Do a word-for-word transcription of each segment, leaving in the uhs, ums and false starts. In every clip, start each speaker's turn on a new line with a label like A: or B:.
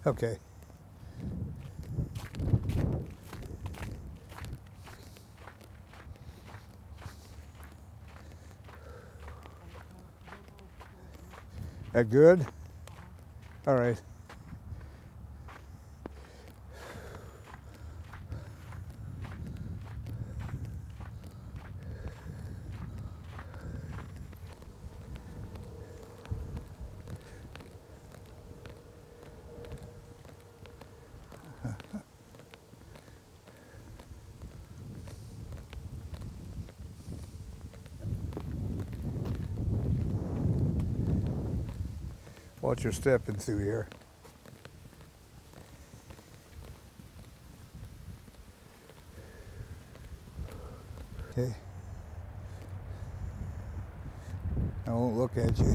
A: Okay. That good? All right. Watch your stepping through here. Okay. I won't look at you.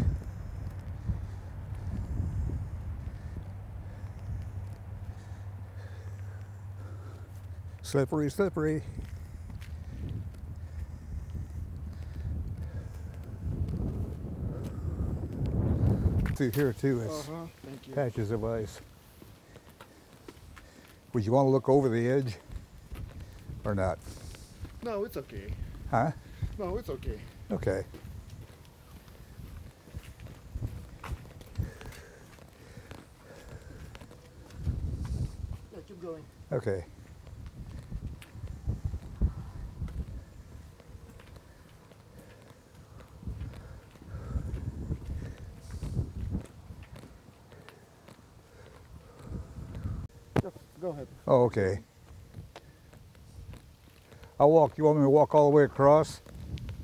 A: Slippery, slippery. Through here too is
B: uh-huh. Thank you.
A: patches of ice. Would you want to look over the edge or not?
B: No, it's okay.
A: Huh?
B: No, it's okay.
A: Okay.
B: Yeah, keep going.
A: Okay.
B: Just go ahead.
A: Oh, okay. I'll walk. You want me to walk all the way across?